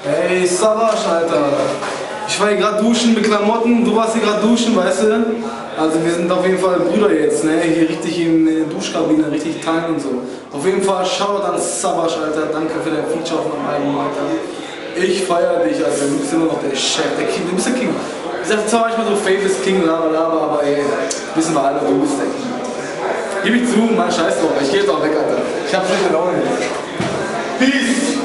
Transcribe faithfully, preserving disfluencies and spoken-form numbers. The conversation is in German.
Ey, Savas, Alter. Ich war hier gerade duschen mit Klamotten, du warst hier gerade duschen, weißt du? Also wir sind auf jeden Fall Brüder jetzt, ne? Hier richtig in der Duschkabine, richtig teilen und so. Auf jeden Fall Shoutout an Savas, Alter. Danke für dein Feature auf meinem Album, Alter. Ich feier dich, Alter. Du bist immer noch der Chef, der King. Du bist der King. Ich sag zwar manchmal so Famous King, lava, lava, aber ey, wissen wir alle, du bist der King. Gib ich zu, mein Scheiß drauf. Ich geh jetzt auch weg, Alter. Ich hab schlechte Laune. Peace!